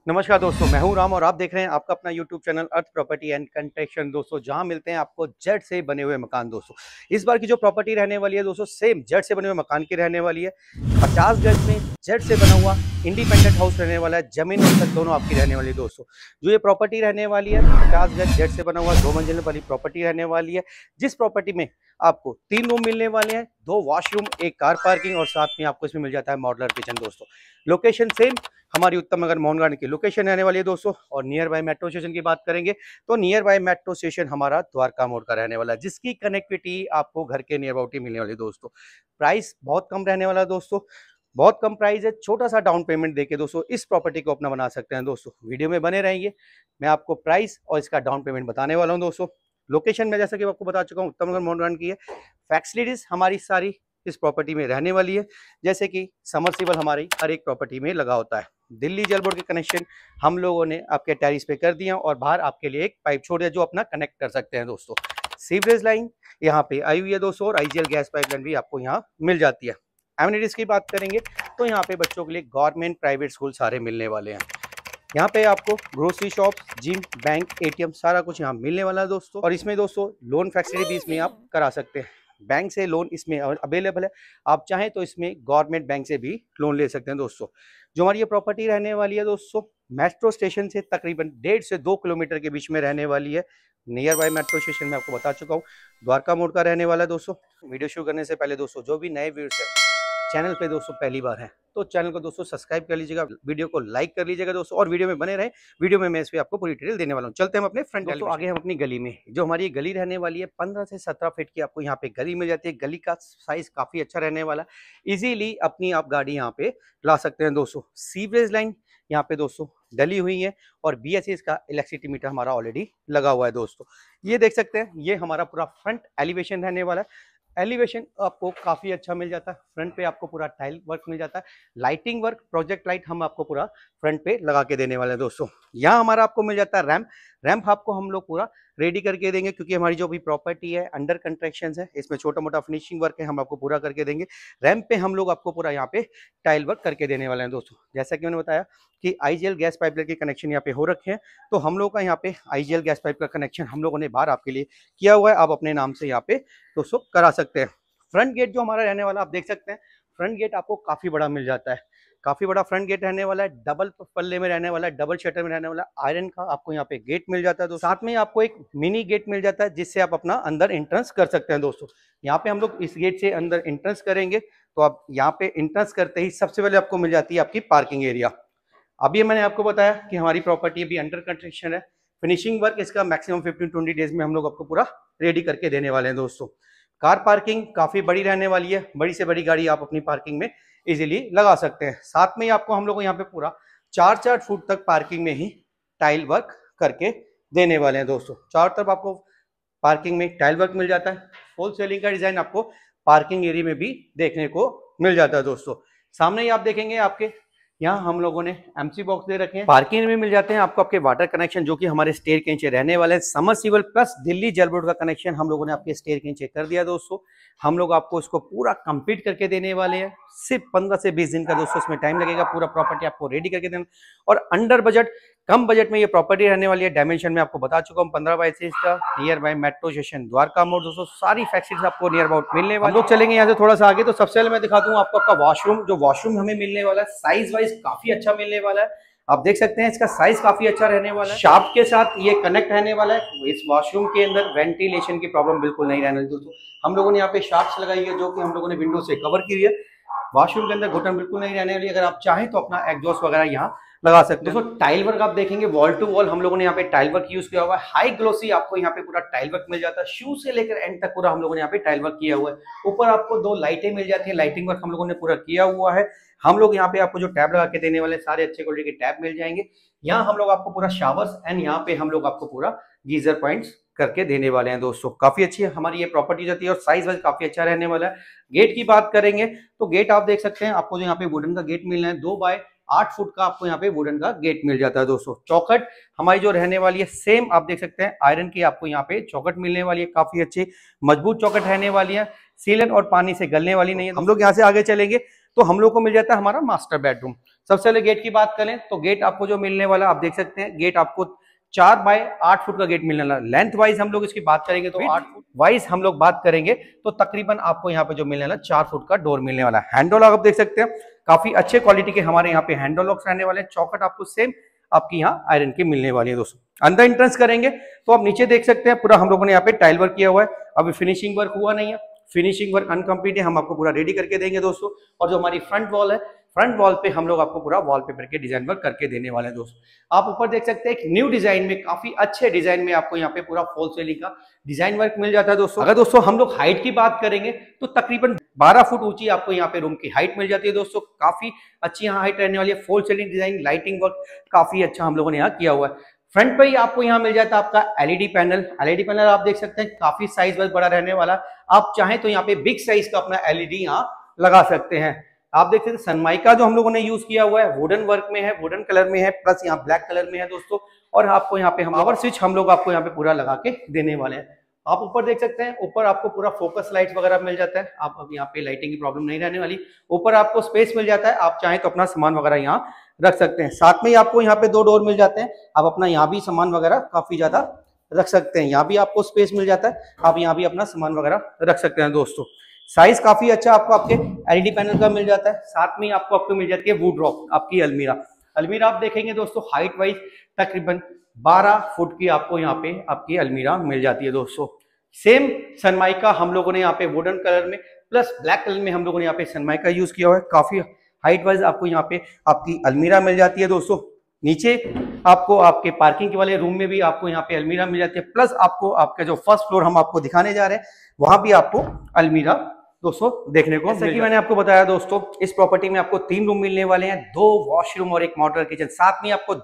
नमस्कार दोस्तों, मैं हूं राम और आप देख रहे हैं आपका अपना YouTube channel Earth property and construction दोस्तों, जहां मिलते हैं आपको जेड से बने हुए मकान। दोस्तों इस बार की जो प्रॉपर्टी रहने वाली है दोस्तों, सेम जेड से बने हुए मकान की रहने वाली है। 50 गज में जेड से बना हुआ इंडिपेंडेंट हाउस रहने वाला है। जमीन और छत दोनों आपकी रहने वाली है। दोस्तों जो ये प्रॉपर्टी रहने वाली है 50 गज जेड से बना हुआ 2 मंजिल वाली प्रॉपर्टी रहने वाली है, जिस प्रॉपर्टी में आपको 3 रूम मिलने वाले हैं, 2 वॉशरूम, 1 कार पार्किंग और साथ में आपको इसमें मिल जाता है मॉडुलर किचन। दोस्तों लोकेशन सेम हमारी उत्तम नगर मोहन गार्डन की लोकेशन रहने वाली है दोस्तों। और नियर बाय मेट्रो स्टेशन की बात करेंगे तो नियर बाय मेट्रो स्टेशन हमारा द्वारका मोड़ का रहने वाला है, जिसकी कनेक्टिविटी आपको घर के नियर अबाउट ही मिलने वाली है। दोस्तों प्राइस बहुत कम रहने वाला है दोस्तों, बहुत कम प्राइस है। छोटा सा डाउन पेमेंट देके दोस्तों इस प्रॉपर्टी को अपना बना सकते हैं। दोस्तों वीडियो में बने रहेंगे, मैं आपको प्राइस और इसका डाउन पेमेंट बताने वाला हूँ। दोस्तों लोकेशन में जैसा कि आपको बता चुका हूँ उत्तम नगर मोहन गार्डन की है। फैसिलिटीज हमारी सारी इस प्रॉपर्टी में रहने वाली है, जैसे कि समरसीबल हमारी हर एक प्रॉपर्टी में लगा होता है। दिल्ली जल बोर्ड के कनेक्शन हम लोगों ने आपके टेरिस पे कर दिया और बाहर आपके लिए एक पाइप छोड़ दिया जो अपना कनेक्ट कर सकते हैं। दोस्तों सीवरेज लाइन यहाँ पे आई हुई है दोस्तों, और आईजीएल गैस पाइपलाइन भी आपको यहाँ मिल जाती है। एमिनिटीज की बात करेंगे तो यहाँ पे बच्चों के लिए गवर्नमेंट प्राइवेट स्कूल सारे मिलने वाले हैं। यहाँ पे आपको grocery shop, gym, bank, ATM सारा कुछ यहाँ मिलने वाला है दोस्तों। और इसमें दोस्तों लोन फैसिलिटी भी इसमें आप करा सकते हैं, बैंक से लोन इसमें अवेलेबल है। आप चाहें तो इसमें गवर्नमेंट बैंक से भी लोन ले सकते हैं। दोस्तों जो हमारी ये प्रॉपर्टी रहने वाली है दोस्तों, मेट्रो स्टेशन से तकरीबन 1.5 से 2 किलोमीटर के बीच में रहने वाली है। नियर बाय मेट्रो स्टेशन में आपको बता चुका हूँ, द्वारका मोड़ का रहने वाला है। दोस्तों वीडियो शुरू करने से पहले दोस्तों जो भी नए व्यूअर्स हैं चैनल पे दोस्तों पहली बार है तो चैनल को दोस्तों सब्सक्राइब कर लीजिएगा, वीडियो को लाइक कर लीजिएगा दोस्तों, और वीडियो में बने रहे। वीडियो में मैं इस पे आपको पूरी डिटेल देने वाला हूँ। चलते हैं हम अपने फ्रंट दोस्तों आगे हम अपनी गली में। जो हमारी ये गली रहने वाली है 15 से 17 फीट की आपको यहाँ पे गली मिल जाती है। गली का साइज काफी अच्छा रहने वाला है, इजीली अपनी आप गाड़ी यहाँ पे ला सकते हैं। दोस्तों सीवरेज लाइन यहाँ पे दोस्तों डली हुई है और बीएससी का इलेक्ट्रिसिटी मीटर हमारा ऑलरेडी लगा हुआ है। दोस्तों ये देख सकते हैं, ये हमारा पूरा फ्रंट एलिवेशन रहने वाला है। एलिवेशन आपको काफी अच्छा मिल जाता है। फ्रंट पे आपको पूरा टाइल वर्क मिल जाता है, लाइटिंग वर्क, प्रोजेक्ट लाइट हम आपको पूरा फ्रंट पे लगा के देने वाले हैं। दोस्तों यहाँ हमारा आपको मिल जाता है रैंप। रैंप आपको हम लोग पूरा रेडी करके देंगे, क्योंकि हमारी जो भी प्रॉपर्टी है अंडर कंस्ट्रक्शन है, इसमें छोटा मोटा फिनिशिंग वर्क है, हम आपको पूरा करके देंगे। रैंप पे हम लोग आपको पूरा यहाँ पे टाइल वर्क करके देने वाले हैं। दोस्तों जैसा कि मैंने बताया कि आईजीएल गैस पाइपलाइन के कनेक्शन यहाँ पे हो रखे हैं, तो हम लोग का यहाँ पे आईजीएल गैस पाइप का कनेक्शन हम लोगों ने बाहर आपके लिए किया हुआ है। आप अपने नाम से यहाँ पे दोस्तों करा सकते हैं। फ्रंट गेट जो हमारा रहने वाला आप देख सकते हैं, फ्रंट गेट आपको काफी बड़ा मिल जाता है। काफी बड़ा फ्रंट गेट रहने वाला है, डबल पल्ले में रहने वाला है, डबल शटर में रहने वाला है। आयरन का आपको यहाँ पे गेट मिल जाता है। तो साथ में आपको एक मिनी गेट मिल जाता है, जिससे आप अपना अंदर एंट्रेंस कर सकते हैं। दोस्तों यहाँ पे हम लोग इस गेट से अंदर एंट्रेंस करेंगे तो आप यहाँ पे एंट्रेंस करते ही सबसे पहले आपको मिल जाती है आपकी पार्किंग एरिया। अभी मैंने आपको बताया कि हमारी प्रॉपर्टी अभी अंडर कंस्ट्रक्शन है। फिनिशिंग वर्क इसका मैक्सिमम 15-20 डेज में हम लोग आपको पूरा रेडी करके देने वाले हैं। दोस्तों कार पार्किंग काफी बड़ी रहने वाली है, बड़ी से बड़ी गाड़ी आप अपनी पार्किंग में इजीली लगा सकते हैं। साथ में ही आपको हम लोग यहाँ पे पूरा 4 फुट तक पार्किंग में ही टाइल वर्क करके देने वाले हैं। दोस्तों चारों तरफ आपको पार्किंग में टाइल वर्क मिल जाता है। फुल सीलिंग का डिजाइन आपको पार्किंग एरिया में भी देखने को मिल जाता है। दोस्तों सामने ही आप देखेंगे आपके यहाँ हम लोगों ने एमसी बॉक्स दे रखे हैं। पार्किंग में मिल जाते हैं आपको आपके वाटर कनेक्शन, जो कि हमारे स्टेयर के नीचे रहने वाले हैं। समरसीबल प्लस दिल्ली जल बोर्ड का कनेक्शन हम लोगों ने आपके स्टेयर के नीचे कर दिया। दोस्तों हम लोग आपको इसको पूरा कंप्लीट करके देने वाले हैं। सिर्फ 15 से 20 दिन का दोस्तों इसमें टाइम लगेगा, पूरा प्रॉपर्टी आपको रेडी करके देना। और अंडर बजट, कम बजट में ये प्रॉपर्टी रहने वाली है। डायमेंशन में आपको बता चुका हूँ 15 बाई 6 का, near bye metro station Dwarka Mor. दोस्तों सारी फैसिलिटीज आपको नियर अबाउट मिलने वाली। हम लोग चलेंगे यहाँ से थोड़ा सा आगे, तो सबसे पहले मैं दिखा दूँ आपको आपका वॉशरूम। जो वॉशरूम हमें मिलने वाला है साइज वाइज काफी अच्छा मिलने वाला है। आप देख सकते हैं इसका साइज काफी अच्छा रहने वाला है। शाफ्ट के साथ ये कनेक्ट रहने वाला है। इस वॉशरूम के अंदर वेंटिलेशन की प्रॉब्लम बिल्कुल नहीं रहने वाली। दोस्तों हम लोगों ने यहाँ पे शाफ्ट लगाई है, जो कि हम लोगों ने विंडो से कवर की है। वॉशरूम के अंदर घुटन बिल्कुल नहीं रहने वाली। अगर आप चाहें तो अपना एग्जॉस्ट वगैरह यहाँ लगा सकते हैं। दोस्तों टाइल वर्क आप देखेंगे वॉल टू वॉल हम लोगों ने यहाँ पे टाइल वर्क यूज किया हुआ है। हाई ग्लोसी आपको यहाँ पे पूरा टाइल वर्क मिल जाता है। शू से लेकर एंड तक पूरा हम लोगों ने यहाँ पे टाइल वर्क किया हुआ है। ऊपर आपको 2 लाइटें मिल जाती है, लाइटिंग वर्क हम लोगों ने पूरा किया हुआ है। हम लोग यहाँ पे आपको जो टैब लगा के देने वाले सारे अच्छे क्वालिटी के टैब मिल जाएंगे। यहाँ हम लोग आपको पूरा शावर्स एंड यहाँ पे हम लोग आपको पूरा गीजर पॉइंट्स करके देने वाले हैं। दोस्तों काफी अच्छी है हमारी ये प्रॉपर्टी जाती है और साइज वाइज काफी अच्छा रहने वाला है। गेट की बात करेंगे तो गेट आप देख सकते हैं, आपको जो यहाँ पे वुडन का गेट मिलना है 2 बाय 8 फुट का आपको यहाँ पे वुडन का गेट मिल जाता है। दोस्तों चौखट हमारी जो रहने वाली है सेम आप देख सकते हैं आयरन की आपको यहाँ पे चौखट मिलने वाली है। काफी अच्छी मजबूत चौखट रहने वाली है, सीलन और पानी से गलने वाली नहीं है। हम लोग यहाँ से आगे चलेंगे तो हम लोग को मिल जाता है हमारा मास्टर बेडरूम। सबसे पहले गेट की बात करें तो गेट आपको जो मिलने वाला आप देख सकते हैं, गेट आपको 4 बाय 8 फुट का गेट मिलने वाला। लेंथ वाइज हम लोग इसकी बात करेंगे तो 8 फुट वाइज हम लोग बात करेंगे तो तकरीबन आपको यहाँ पे जो मिलने वाला 4 फुट का डोर मिलने वाला है। हैंडल लॉक आप देख सकते हैं, काफी अच्छे क्वालिटी के हमारे यहाँ पे हैंडल लॉक्स रहने वाले हैं। चौखट आपको सेम आपकी यहाँ आयरन की मिलने वाली है दोस्तों। अंदर एंट्रेंस करेंगे तो आप नीचे देख सकते हैं पूरा हम लोगों ने यहाँ पे टाइल वर्क किया हुआ है। अभी फिनिशिंग वर्क हुआ नहीं है, फिनिशिंग वर्क अनकम्प्लीट है, हम आपको पूरा रेडी करके देंगे दोस्तों। और जो हमारी फ्रंट वॉल है, फ्रंट वॉल पे हम लोग आपको पूरा वॉलपेपर के डिजाइन वर्क करके देने वाले हैं दोस्तों। आप ऊपर देख सकते हैं एक न्यू डिजाइन में, काफी अच्छे डिजाइन में आपको यहाँ पे पूरा फॉल सीलिंग का डिजाइन वर्क मिल जाता है दोस्तों। अगर दोस्तों हम लोग हाइट की बात करेंगे तो तकरीबन 12 फुट ऊंची आपको यहाँ पे रूम की हाइट मिल जाती है दोस्तों। काफी अच्छी यहाँ हाइट रहने वाली है। Fall ceiling design, lighting work काफी अच्छा हम लोगों ने यहाँ किया हुआ है। फ्रंट पे ही आपको यहाँ मिल जाता है आपका एलईडी पैनल। एलईडी पैनल आप देख सकते हैं काफी साइज वाइज बड़ा रहने वाला। आप चाहें तो यहाँ पे बिग साइज का अपना एलईडी यहाँ लगा सकते हैं। आप देख सकते हैं सनमाइका जो हम लोगों ने यूज किया हुआ है वुडन वर्क में है, वुडन कलर में है, प्लस यहाँ ब्लैक कलर में है दोस्तों। और आपको यहाँ पे हम पावर स्विच हम लोग आपको यहाँ पे पूरा लगा के देने वाले हैं। आप ऊपर देख सकते हैं, ऊपर आपको पूरा फोकस लाइट्स वगैरह मिल जाता है। आप अब यहाँ पे लाइटिंग की प्रॉब्लम नहीं रहने वाली। ऊपर आपको स्पेस मिल जाता है, आप चाहें तो अपना सामान वगैरह यहाँ रख सकते हैं। साथ में ही आपको यहाँ पे 2 डोर मिल जाते हैं, आप अपना यहाँ भी सामान वगैरह काफी ज्यादा रख सकते हैं। यहाँ भी आपको स्पेस मिल जाता है, आप यहाँ भी अपना सामान वगैरह रख सकते हैं दोस्तों। साइज काफी अच्छा आपको आपके एलईडी पैनल का मिल जाता है। साथ में आपको मिल जाती है वुडरॉक आपकी अलमीरा। अलमीरा आप देखेंगे दोस्तों हाइट वाइज तकरीबन 12 फुट की आपको यहाँ पे आपकी अलमीरा मिल जाती है दोस्तों। सेम सनमाइका हम लोगों ने यहाँ पे वुडन कलर में प्लस ब्लैक कलर में हम लोगों ने यहाँ पे सनमाइका यूज किया हुआ है। काफी हाइट वाइज आपको यहाँ पे आपकी अलमीरा मिल जाती है दोस्तों। नीचे आपको आपके पार्किंग के वाले रूम में भी आपको यहाँ पे अलमीरा मिल जाती है। प्लस आपको आपका जो फर्स्ट फ्लोर हम आपको दिखाने जा रहे हैं वहां भी आपको अलमीरा दोस्तों देखने को, जैसा कि मैंने आपको बताया दोस्तों, इस प्रॉपर्टी में आपको 3 रूम मिलने वाले हैं, 2 वॉशरूम और 1 मॉड्यूलर किचन। साथ में आपको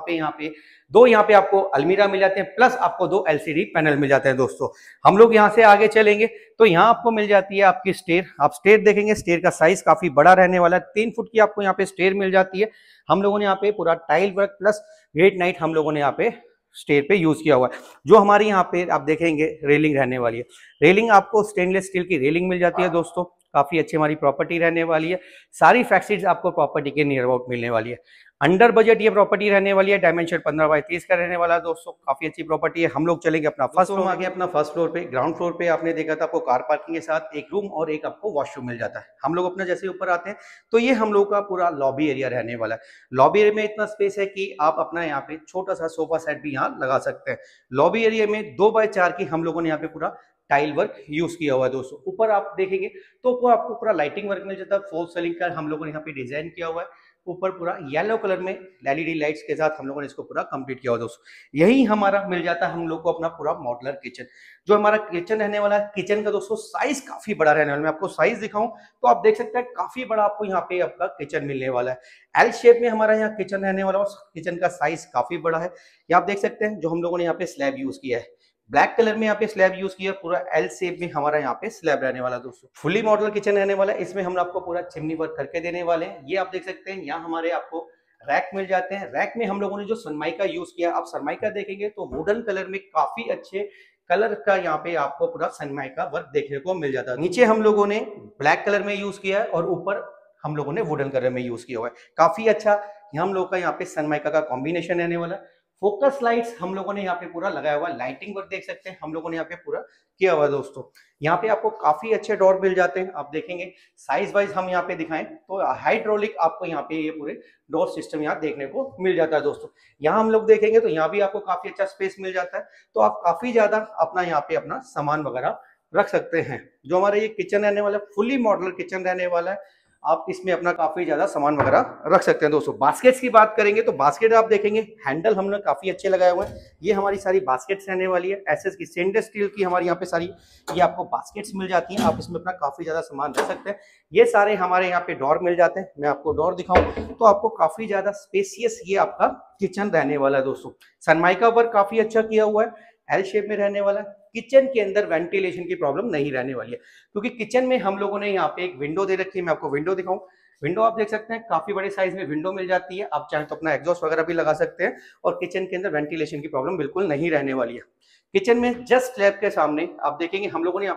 2 यहाँ पे आपको अलमीरा मिल जाते हैं, प्लस आपको 2 एलसीडी पैनल मिल जाते हैं दोस्तों। हम लोग यहाँ से आगे चलेंगे तो यहाँ आपको मिल जाती है आपकी स्टेयर। आप स्टेयर देखेंगे, स्टेयर का साइज काफी बड़ा रहने वाला है। 3 फुट की आपको यहाँ पे स्टेयर मिल जाती है। हम लोगों ने यहाँ पे पूरा tile work plus granite हम लोगों ने यहाँ पे स्टेयर पे यूज किया हुआ है। जो हमारे यहाँ पे आप देखेंगे रेलिंग रहने वाली है। रेलिंग आपको स्टेनलेस स्टील की रेलिंग मिल जाती है दोस्तों। काफी अच्छी हमारी प्रॉपर्टी रहने वाली है। सारी फैसिलिटीज आपको प्रॉपर्टी के नियर अबाउट मिलने वाली है। अंडर बजट ये प्रॉपर्टी रहने वाली है। डायमेंशन 15 बाय 30 का रहने वाला है दोस्तों। काफी अच्छी प्रॉपर्टी है। हम लोग चलेंगे अपना फर्स्ट फ्लोर। आगे अपना फर्स्ट फ्लोर पे, ग्राउंड फ्लोर पे आपने देखा था आपको कार पार्किंग के साथ 1 रूम और 1 आपको वॉशरूम मिल जाता है। हम लोग अपना जैसे ऊपर आते हैं तो ये हम लोग का पूरा लॉबी एरिया रहने वाला है। लॉबी एरिया में इतना स्पेस है कि आप अपना यहाँ पे छोटा सा सोफा सेट भी यहाँ लगा सकते हैं। लॉबी एरिया में 2 बाय 4 की हम लोगों ने यहाँ पे पूरा टाइल वर्क यूज किया हुआ है दोस्तों। ऊपर आप देखेंगे तो आपको पूरा लाइटिंग वर्क मिल जाता है। फॉल सीलिंग का हम लोगों ने यहाँ पे डिजाइन किया हुआ है। ऊपर पूरा येलो कलर में एलईडी लाइट्स के साथ हम लोगों ने इसको पूरा कंप्लीट किया हुआ दोस्तों। यही हमारा मिल जाता है हम लोग को अपना पूरा मॉड्यूलर किचन। जो हमारा किचन रहने वाला है, किचन का दोस्तों साइज काफी बड़ा रहने वाला है। मैं आपको साइज दिखाऊं तो आप देख सकते हैं काफी बड़ा आपको यहाँ पे आपका किचन मिलने वाला है। एल शेप में हमारा यहाँ किचन रहने वाला है और किचन का साइज काफी बड़ा है। ये आप देख सकते हैं जो हम लोगों ने यहाँ पे स्लैब यूज किया है, ब्लैक कलर में यहाँ पे स्लैब यूज किया, पूरा एल शेप में हमारा यहाँ पे स्लैब रहने वाला दोस्तों। फुली मॉडल किचन रहने वाला है। इसमें हम आपको पूरा चिमनी वर्क करके देने वाले हैं। ये आप देख सकते हैं यहाँ हमारे आपको रैक मिल जाते हैं। रैक में हम लोगों ने जो सनमाइका यूज किया, आप सनमाइका देखेंगे तो वुडन कलर में काफी अच्छे कलर का यहाँ पे आपको पूरा सनमाइका वर्क देखने को मिल जाता है। नीचे हम लोगों ने ब्लैक कलर में यूज किया है और ऊपर हम लोगों ने वुडन कलर में यूज किया हुआ है। काफी अच्छा हम लोग का यहाँ पे सनमाइका का कॉम्बिनेशन रहने वाला है। फोकस लाइट्स हम लोगों ने यहाँ पे पूरा लगाया हुआ है। लाइटिंग वर्क देख सकते हैं हम लोगों ने यहाँ पे पूरा किया हुआ है दोस्तों। यहाँ पे आपको काफी अच्छे डोर मिल जाते हैं। आप देखेंगे साइज वाइज हम यहाँ पे दिखाएं तो हाइड्रोलिक आपको यहाँ पे ये पूरे डोर सिस्टम यहाँ देखने को मिल जाता है दोस्तों। यहाँ हम लोग देखेंगे तो यहाँ भी आपको काफी अच्छा स्पेस मिल जाता है। तो आप काफी ज्यादा अपना यहाँ पे अपना सामान वगैरह रख सकते हैं। जो हमारा ये किचन रहने वाला है, फुली मॉडल किचन रहने वाला है। आप इसमें अपना काफी ज्यादा सामान वगैरह रख सकते हैं दोस्तों। बास्केट्स की बात करेंगे तो बास्केट आप देखेंगे हैंडल हमने काफी अच्छे लगाए हुए हैं। ये हमारी सारी बास्केट्स रहने वाली है। एसएस की स्टेनलेस स्टील की हमारी यहाँ पे सारी ये आपको बास्केट्स मिल जाती हैं। आप इसमें अपना काफी ज्यादा सामान रख सकते हैं। ये सारे हमारे यहाँ पे डोर मिल जाते हैं। मैं आपको डोर दिखाऊं तो आपको काफी ज्यादा स्पेसियस ये आपका किचन रहने वाला है दोस्तों। सनमाइका वर्क काफी अच्छा किया हुआ है, एल शेप में रहने वाला है। किचन के अंदर वेंटिलेशन की प्रॉब्लम नहीं रहने वाली है क्योंकि किचन में हम लोगों ने यहाँ पे एक विंडो दे रखी है। मैं आपको विंडो दिखाऊं, विंडो आप देख सकते हैं काफी बड़े साइज में विंडो मिल जाती है। आप चाहें तो अपना एग्जॉस्ट वगैरह भी लगा सकते हैं और किचन के अंदर वेंटिलेशन की प्रॉब्लम बिल्कुल नहीं रहने वाली है। किचन में जस्ट स्लैब के सामने आप देखेंगे हम लोगों ने यहाँ पे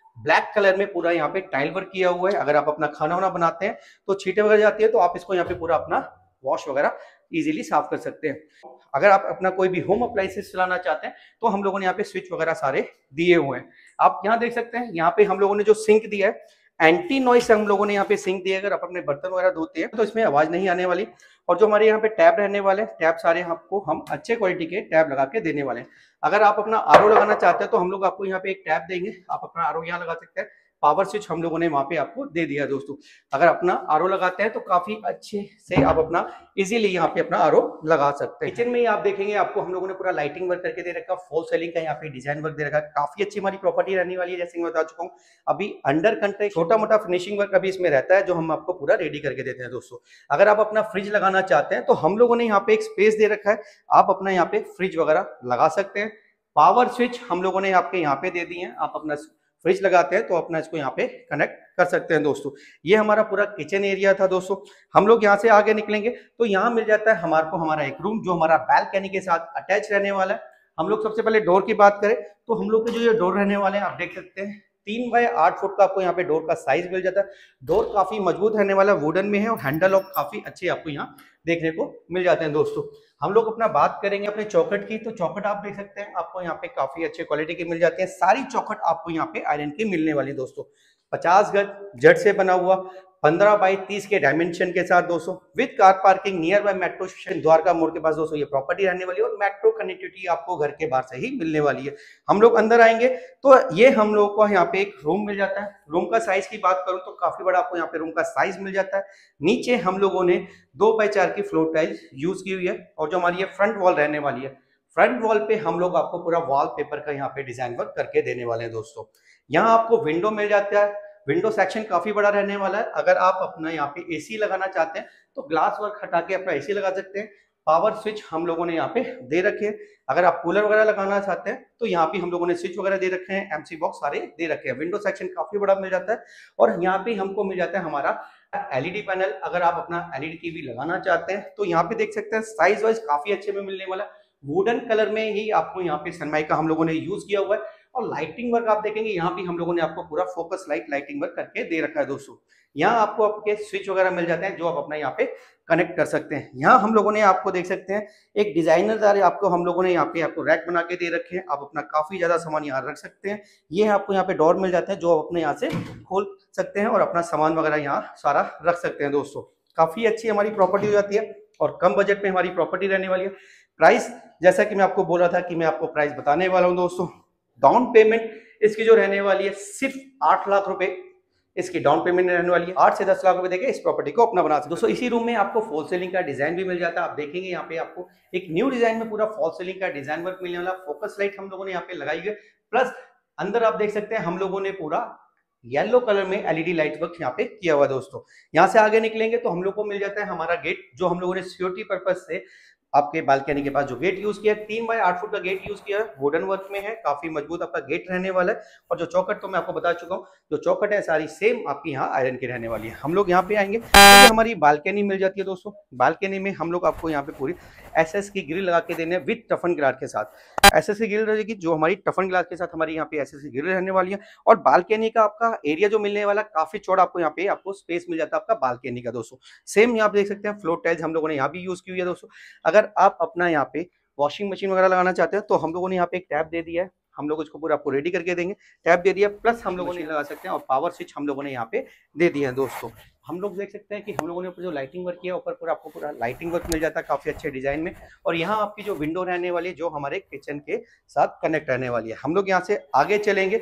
ब्लैक कलर में पूरा यहाँ पे टाइल वर्क किया हुआ है। अगर आप अपना खाना वाना बनाते हैं तो छींटे वगैरह जाती है तो आप इसको यहाँ पे पूरा अपना वॉश वगैरह इजीली साफ कर सकते हैं। अगर आप अपना कोई भी होम अप्लायंसेस चलाना चाहते हैं तो हम लोगों ने यहाँ पे स्विच वगैरह सारे दिए हुए हैं। आप यहाँ देख सकते हैं, यहाँ पे हम लोगों ने जो सिंक दिया है एंटी नॉइस हम लोगों ने यहाँ पे सिंक दिया है। अगर आप अपने बर्तन वगैरह धोते हैं तो इसमें आवाज नहीं आने वाली। और जो हमारे यहाँ पे टैब रहने वाले हैं, टैब सारे आपको हम अच्छे क्वालिटी के टैब लगा के देने वाले हैं। अगर आप अपना आरओ लगाना चाहते हैं तो हम लोग आपको यहाँ पे एक टैब देंगे, आप अपना आरओ यहाँ लगा सकते हैं। पावर स्विच हम लोगों ने वहां पे आपको दे दिया दोस्तों। अगर अपना आरओ लगाते हैं तो काफी अच्छे से आप अपना इजीली यहाँ पे अपना आरओ लगा सकते हैं। किचन में ही आप देखेंगे आपको हम लोगों ने पूरा लाइटिंग वर्क करके दे रखा, फॉल सीलिंग का यहाँ पे डिजाइन वर्क दे रखा। काफी अच्छी हमारी प्रॉपर्टी रहने वाली है, जैसे कि मैं बता चुका हूँ। अभी अंडर कंट्रैक्ट छोटा मोटा फिनिशिंग वर्क अभी इसमें रहता है जो हम आपको पूरा रेडी करके देते हैं दोस्तों। अगर आप अपना फ्रिज लगाना चाहते हैं तो हम लोगों ने यहाँ पे एक स्पेस दे रखा है, आप अपना यहाँ पे फ्रिज वगैरह लगा सकते हैं। पावर स्विच हम लोगों ने आपके यहाँ पे दे दिए हैं, आप अपना फ्रिज लगाते हैं तो अपना इसको यहाँ पे कनेक्ट कर सकते हैं दोस्तों। ये हमारा पूरा किचन एरिया था दोस्तों। हम लोग यहाँ से आगे निकलेंगे तो यहाँ मिल जाता है हमारे को हमारा एक रूम जो हमारा बैल्कनी के साथ अटैच रहने वाला है। हम लोग सबसे पहले डोर की बात करें तो हम लोग के जो ये डोर रहने वाले हैं आप देख सकते हैं 3 बाय 8 फुट का आपको यहाँ पे डोर का साइज मिल जाता है। डोर काफी मजबूत रहने वाला, वुडन में है और हैंडल लॉक काफी अच्छे आपको यहाँ देखने को मिल जाते हैं दोस्तों। हम लोग अपना बात करेंगे अपने चौखट की, तो चौखट आप देख सकते हैं आपको यहाँ पे काफी अच्छे क्वालिटी की मिल जाती है। सारी चौखट आपको यहाँ पे आयरन की मिलने वाली दोस्तों। 50 गज जट से बना हुआ, 15 बाई 30 के डायमेंशन के साथ दोस्तों, with car parking near by metro station Dwarka Mor के पास दोस्तों ये प्रॉपर्टी रहने वाली है। और मेट्रो कनेक्टिविटी आपको घर के बाहर से ही मिलने वाली है। हम लोग अंदर आएंगे तो ये हम लोग को यहाँ पे एक रूम मिल जाता है। रूम का साइज की बात करूं तो काफी बड़ा आपको यहाँ पे रूम का साइज मिल जाता है। नीचे हम लोगों ने 2 बाय 4 की फ्लोर टाइल्स यूज की हुई है। और जो हमारी ये फ्रंट वॉल रहने वाली है, फ्रंट वॉल पे हम लोग आपको पूरा वॉल पेपर का यहाँ पे डिजाइन वर्क करके देने वाले हैं दोस्तों। यहाँ आपको विंडो मिल जाता है, विंडो सेक्शन काफी बड़ा रहने वाला है। अगर आप अपना यहाँ पे एसी लगाना चाहते हैं तो ग्लास वर्क हटा के अपना एसी लगा सकते हैं। पावर स्विच हम लोगों ने यहाँ पे दे रखे हैं। अगर आप कूलर वगैरह लगाना चाहते हैं तो यहाँ पे हम लोगों ने स्विच वगैरह दे रखे हैं, एमसी बॉक्स सारे दे रखे हैं। विंडो सेक्शन काफी बड़ा मिल जाता है। और यहाँ पे हमको मिल जाता है हमारा एलईडी पैनल। अगर आप अपना एलईडी टीवी लगाना चाहते हैं तो यहाँ पे देख सकते हैं साइज वाइज काफी अच्छे में मिलने वाला है। वुडन कलर में ही आपको यहाँ पे सनमाइका हम लोगों ने यूज किया हुआ है। और लाइटिंग वर्क आप देखेंगे यहाँ भी हम लोगों ने आपको पूरा फोकस लाइटिंग वर्क करके दे रखा है दोस्तों। यहाँ आपको आपके स्विच वगैरह मिल जाते हैं जो आप अपना यहाँ पे कनेक्ट कर सकते हैं। यहाँ हम लोगों ने आपको देख सकते हैं एक डिजाइनर आपको हम लोगों ने यहाँ पे आपको रैक बना के दे रखे हैं। आप अपना काफी ज्यादा सामान यहाँ रख सकते हैं। ये आपको यहाँ पे डोर मिल जाते हैं जो आप अपने यहाँ से खोल सकते हैं और अपना सामान वगैरह यहाँ सारा रख सकते हैं दोस्तों। काफी अच्छी हमारी प्रॉपर्टी हो जाती है और कम बजट में हमारी प्रॉपर्टी रहने वाली है। प्राइस जैसा कि मैं आपको बोला था कि मैं आपको प्राइस बताने वाला हूँ दोस्तों। डाउन पेमेंट इसकी जो रहने वाली है सिर्फ 8 लाख रुपए इसकी डाउन पेमेंट रहने वाली है। 8 से 10 लाख रुपए देके इस प्रॉपर्टी को अपना बना सकते दोस्तों। इसी रूम में आपको फॉल सीलिंग का डिजाइन भी मिल जाता है। आप देखेंगे यहाँ पे आपको एक न्यू डिजाइन में पूरा फॉल सीलिंग का डिजाइन वर्क मिलने वाला। फोकस लाइट हम लोगों ने यहाँ पे लगाई है। प्लस अंदर आप देख सकते हैं हम लोगों ने पूरा येलो कलर में एलईडी लाइट वर्क यहाँ पे किया हुआ दोस्तों। यहाँ से आगे निकलेंगे तो हम लोग को मिल जाता है हमारा गेट जो हम लोगों ने सिक्योरिटी पर्पज से आपके बालकनी के पास जो गेट यूज किया है 3 बाय 8 फुट का गेट यूज किया है। वुडन वर्क में है, काफी मजबूत आपका गेट रहने वाला है। और जो चौखट तो मैं आपको बता चुका हूँ, जो चौखट है सारी सेम आपकी यहाँ आयरन की रहने वाली है। हम लोग यहाँ पे आएंगे तो हमारी बालकनी मिल जाती है दोस्तों। बालकनी में हम लोग आपको यहाँ पे पूरी एसएस की ग्रिल लगा के देने विद टफन ग्लास के साथ। एसएस की ग्रिल रहेगी जो हमारी टफन ग्लास के साथ हमारी यहाँ पे एसएस की ग्रिल रहने वाली है। और बालकनी का आपका एरिया जो मिलने वाला काफी चौड़ा आपको यहाँ पे आपको स्पेस मिल जाता है आपका बालकनी का दोस्तों। सेम यहाँ पे देख सकते हैं फ्लोर टाइल्स हम लोगों ने यहाँ भी यूज की हुई है दोस्तों। अगर आप अपना यहाँ पे वॉशिंग मशीन वगैरह लगाना चाहते हैं तो हम लोगों ने यहाँ पे एक टैब दे दिया है। हम लोग इसको पूरा आपको रेडी करके देंगे, टैब दे दिया। प्लस हम लोगों ने लगा सकते हैं और पावर स्विच हम लोगों ने यहाँ पे दे दिया है दोस्तों। हम लोग देख सकते हैं कि हम लोगों ने ऊपर जो लाइटिंग वर्क किया ऊपर पूरा आपको पूरा लाइटिंग वर्क मिल जाता है काफी अच्छे डिजाइन में। और यहाँ आपकी जो विंडो रहने वाली है जो हमारे किचन के साथ कनेक्ट रहने वाली है। हम लोग यहाँ से आगे चलेंगे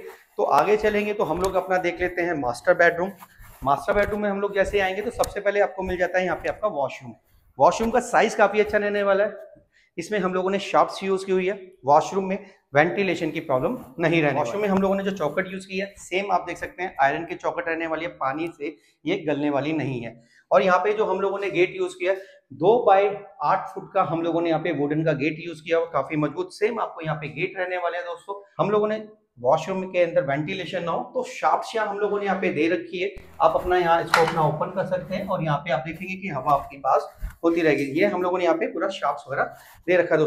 तो हम लोग अपना देख लेते हैं मास्टर बेडरूम। मास्टर बेडरूम में हम लोग जैसे आएंगे तो सबसे पहले आपको मिल जाता है यहाँ पे आपका वॉशरूम। वॉशरूम का साइज काफी अच्छा रहने वाला है। इसमें हम लोगों ने शाफ्ट्स यूज की हुई है। वॉशरूम में वेंटिलेशन की प्रॉब्लम नहीं रहने। वॉशरूम में हम लोगों ने जो चौखट यूज की है सेम आप देख सकते हैं आयरन की चौखट रहने वाली है, पानी से ये गलने वाली नहीं है। और यहाँ पे जो हम लोगों ने गेट यूज किया 2 बाय 8 फुट का हम लोगों ने यहाँ पे वुडन का गेट यूज किया हुआ, काफी मजबूत। सेम आपको यहाँ पे गेट रहने वाले हैं दोस्तों। हम लोगों ने वॉशरूम के अंदर वेंटिलेशन ना हो तो शाफ्ट्स यहाँ हम लोगों ने यहाँ पे दे रखी है। आप अपना यहाँ इसको अपना ओपन कर सकते हैं और यहाँ पे आप देखेंगे कि हवा आपके पास होती रहेगी। ये हम लोगों ने यहाँ पे पूरा शाफ्ट्स वगैरह दे रखा है दोस्तों।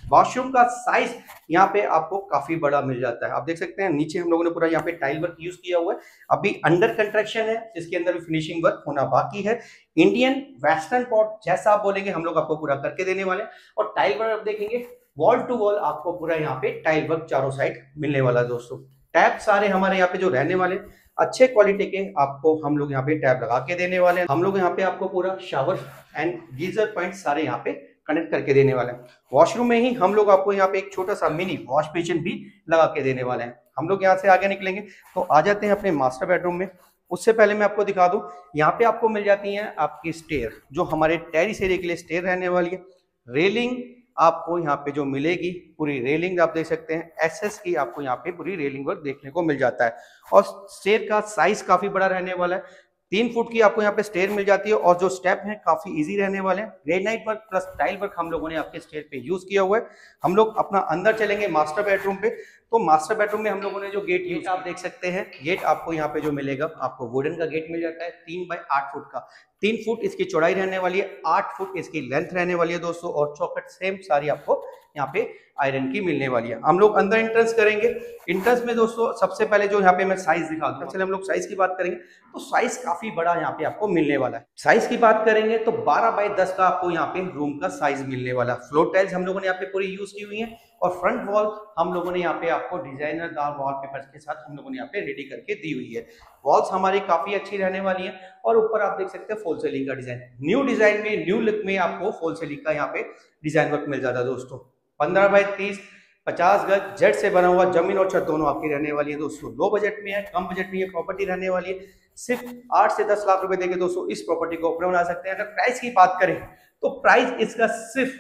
वॉशरूम का साइज यहाँ पे आपको काफी बड़ा मिल जाता है। आप देख सकते हैं नीचे हम लोगों ने पूरा यहाँ पे टाइल वर्क यूज किया हुआ है, अभी अंडर कंस्ट्रक्शन है, जिसके अंदर भी फिनिशिंग वर्क होना बाकी है। इंडियन वेस्टर्न पॉट जैसा आप बोलेंगे हम लोग आपको पूरा करके देने वाले हैं। और टाइल वर्क आप देखेंगे वॉल टू वॉल आपको पूरा यहाँ पे टाइल वर्क चारों साइड मिलने वाला है दोस्तों। टैप सारे हमारे यहाँ पे जो रहने वाले अच्छे क्वालिटी के आपको हम लोग यहाँ पे टैप लगा के देने वाले हैं। हम लोग यहाँ पे आपको पूरा शावर एंड गीजर पॉइंट सारे यहाँ पे कनेक्ट करके देने वाले हैं। वॉशरूम में ही हम लोग आपको यहाँ पे एक छोटा सा मिनी वॉश बेसिन भी लगा के देने वाले हैं। हम लोग यहाँ से आगे निकलेंगे तो आ जाते हैं अपने मास्टर बेडरूम में। उससे पहले मैं आपको दिखा दूं, यहाँ पे आपको मिल जाती हैं आपकी स्टेयर, जो हमारे टेरेस एरिया के लिए स्टेयर रहने वाली है। रेलिंग आपको यहाँ पे जो मिलेगी पूरी रेलिंग आप देख सकते हैं एसएस की, आपको यहाँ पे पूरी रेलिंग वर्क देखने को मिल जाता है। और स्टेयर का साइज काफी बड़ा रहने वाला है, 3 फुट की आपको यहाँ पे स्टेयर मिल जाती है। और जो स्टेप हैं काफी इजी रहने वाले हैं। Granite work plus tile work हम लोगों ने आपके स्टेयर पे यूज किया हुआ है। हम लोग अपना अंदर चलेंगे मास्टर बेडरूम पे। तो मास्टर बेडरूम में हम लोगों ने जो गेट आप देख सकते हैं, गेट आपको यहाँ पे जो मिलेगा आपको वुडन का गेट मिल जाता है 3 बाय 8 फुट का। 3 फुट इसकी चौड़ाई रहने वाली है, 8 फुट इसकी लेंथ रहने वाली है दोस्तों। और चौखट सेम सारी आपको यहाँ पे आयरन की मिलने वाली है। हम लोग अंदर एंट्रेंस करेंगे। एंट्रेंस में दोस्तों सबसे पहले जो यहाँ पे मैं साइज दिखा दूं, चलिए हम लोग साइज की बात करेंगे तो साइज काफी बड़ा यहाँ पे आपको मिलने वाला है। साइज की बात करेंगे तो 12 बाय 10 का आपको यहाँ पे रूम का साइज मिलने वाला है। फ्लोर टाइल्स हम लोगों ने यहाँ पे पूरी यूज की हुई है। और फ्रंट वॉल हम लोगों ने यहाँ पे आपको डिजाइनर दार वॉलपेपर्स के साथ हम लोगों ने यहाँ पे रेडी करके दी हुई है। वॉल्स हमारी काफी अच्छी रहने वाली है। और ऊपर आप देख सकते हैं फॉल सीलिंग का डिजाइन, न्यू डिजाइन में न्यू लुक में आपको फॉल सीलिंग का यहाँ पे डिजाइन वर्क मिल जाता है दोस्तों। 15 बाय 30 50 गज जेड से बना हुआ जमीन और छत दोनों आपकी रहने वाली है दोस्तों। लो बजट में है, कम बजट में ये प्रॉपर्टी रहने वाली है। सिर्फ 8 से 10 लाख रुपए देके दोस्तों इस प्रॉपर्टी को अपने बना सकते हैं। अगर प्राइस की बात करें तो प्राइस इसका सिर्फ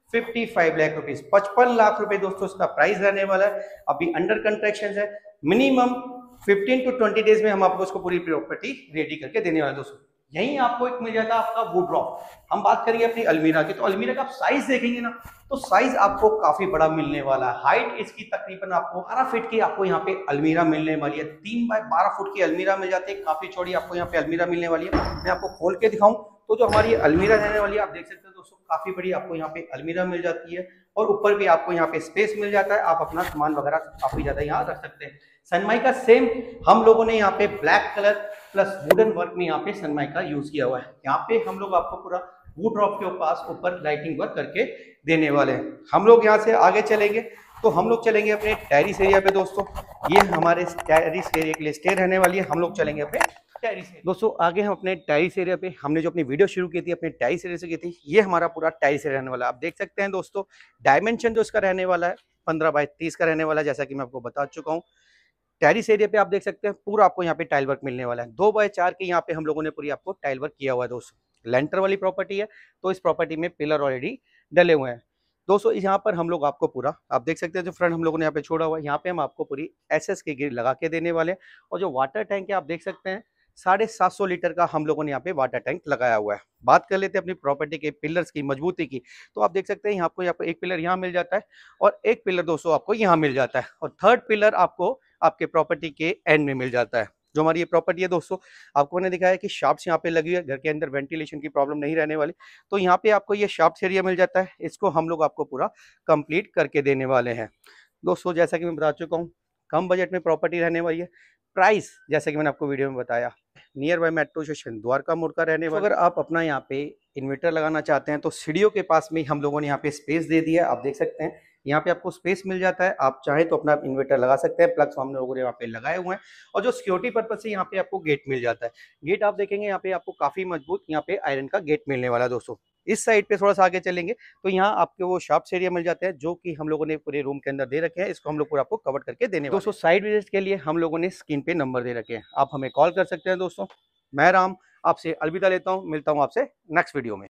55 लाख रुपीज, 55 लाख रुपए दोस्तों इसका प्राइस रहने वाला है। अभी अंडर कंस्ट्रक्शन है, मिनिमम 15 to 20 डेज में हम आपको इसको पूरी प्रॉपर्टी रेडी करके देने वाले दोस्तों। यहीं आपको एक मिल जाता है आपका वुडरॉफ। हम बात करेंगे अपनी अलमीरा की, तो अलमीरा का आप साइज देखेंगे ना तो साइज आपको काफी बड़ा मिलने वाला है। हाइट इसकी तकरीबन आपको 12 फीट की आपको यहाँ पे अलमीरा मिलने वाली है। 3 बाय 12 फुट की अलमीरा मिल जाती है, काफी चौड़ी आपको यहाँ पे अलमीरा मिलने वाली है। मैं आपको खोल के दिखाऊं तो जो हमारी अलमीरा रहने वाली है आप देख सकते हैं दोस्तों, काफी बड़ी आपको यहाँ पे अलमीरा मिल जाती है। और ऊपर भी आपको यहाँ पे स्पेस मिल जाता है, आप अपना सामान वगैरह काफी ज्यादा यहाँ रख सकते हैं। सनमाई का सेम हम लोगों ने यहाँ पे black colour plus wooden work में यहाँ पे सनमाई का यूज किया हुआ है। यहाँ पे हम लोग आपको पूरा वुडरॉफ के पास ऊपर लाइटिंग वर्क करके देने वाले हैं। हम लोग यहाँ से आगे चलेंगे तो हम लोग चलेंगे अपने टेरिस एरिया पे दोस्तों। ये हमारे टेरिस एरिया के लिए स्टे रहने वाली है। हम लोग चलेंगे अपने टेरिस दोस्तों। आगे हम अपने टेरिस एरिया पे, हमने जो अपनी वीडियो शुरू की थी अपने टेरिस एरिया से की थी, ये हमारा पूरा टेरिस एरिया रहने वाला है। आप देख सकते हैं दोस्तों डायमेंशन जो इसका रहने वाला है 15 बाय 30 का रहने वाला है, जैसा कि मैं आपको बता चुका हूँ। टेरिस एरिया पे आप देख सकते हैं पूरा आपको यहाँ पे टाइल वर्क मिलने वाला है। 2 बाय 4 के यहाँ पे हम लोगों ने पूरी आपको टाइल वर्क किया हुआ है दोस्तों। लेंटर वाली प्रॉपर्टी है तो इस प्रॉपर्टी में पिलर ऑलरेडी डले हुए हैं दोस्तों। यहाँ पर हम लोग आपको पूरा आप देख सकते हैं जो फ्रंट हम लोगों ने यहाँ पे छोड़ा हुआ है, यहाँ पे हम आपको पूरी एसएस की ग्रिल लगा के देने वाले हैं। और जो वाटर टैंक है आप देख सकते हैं 750 लीटर का हम लोगों ने यहाँ पे वाटर टैंक लगाया हुआ है। बात कर लेते हैं अपनी प्रॉपर्टी के पिलर्स की मजबूती की, तो आप देख सकते हैं यहाँ पे एक पिलर यहाँ मिल जाता है और एक पिलर दोस्तों आपको यहाँ मिल जाता है। और थर्ड पिलर आपको आपके प्रॉपर्टी के एंड में मिल जाता है। जो हमारी ये प्रॉपर्टी है दोस्तों, आपको मैंने दिखाया कि शाफ्ट्स यहाँ पे लगी है, घर के अंदर वेंटिलेशन की प्रॉब्लम नहीं रहने वाली। तो यहाँ पे आपको ये शाफ्ट एरिया मिल जाता है, इसको हम लोग आपको पूरा कंप्लीट करके देने वाले हैं दोस्तों। जैसा कि मैं बता चुका हूँ कम बजट में प्रॉपर्टी रहने वाली है। प्राइस जैसा कि मैंने आपको वीडियो में बताया near by metro station Dwarka Mor का रहने वाला। अगर आप अपना यहाँ पे इन्वर्टर लगाना चाहते हैं तो सीढ़ियों के पास में हम लोगों ने यहाँ पे स्पेस दे दिया है। आप देख सकते हैं यहाँ पे आपको स्पेस मिल जाता है, आप चाहें तो अपना इन्वर्टर लगा सकते हैं। प्लग्स हम लोगों ने यहाँ पे लगाए हुए हैं। और जो सिक्योरिटी पर्पज से यहाँ पे आपको गेट मिल जाता है। गेट आप देखेंगे यहाँ पे आपको काफी मजबूत यहाँ पे आयरन का गेट मिलने वाला है दोस्तों। इस साइड पे थोड़ा सा आगे चलेंगे तो यहाँ आपके वो शाफ्ट एरिया मिल जाते हैं जो कि हम लोगों ने पूरे रूम के अंदर दे रखे हैं। इसको हम लोग पूरा आपको कवर करके देने दोस्तों। साइड विजिट के लिए हम लोगों ने स्क्रीन पे नंबर दे रखे हैं, आप हमें कॉल कर सकते हैं दोस्तों। मैं राम आपसे अलविदा लेता हूँ, मिलता हूँ आपसे नेक्स्ट वीडियो में।